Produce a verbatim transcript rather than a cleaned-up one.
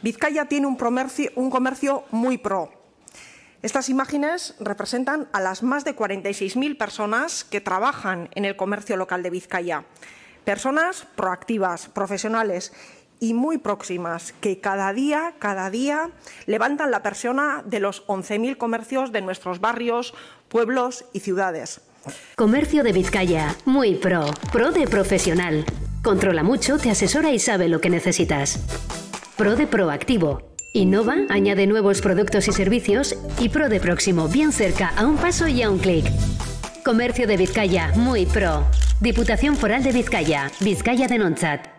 Vizcaya tiene un comercio, un comercio muy pro. Estas imágenes representan a las más de cuarenta y seis mil personas que trabajan en el comercio local de Vizcaya. Personas proactivas, profesionales y muy próximas, que cada día, cada día levantan la persiana de los once mil comercios de nuestros barrios, pueblos y ciudades. Comercio de Vizcaya, muy pro, pro de profesional. Controla mucho, te asesora y sabe lo que necesitas. Pro de proactivo. Innova, añade nuevos productos y servicios. Y pro de próximo, bien cerca, a un paso y a un clic. Comercio de Vizcaya, muy pro. Diputación Foral de Vizcaya, Vizcaya de Nontzat.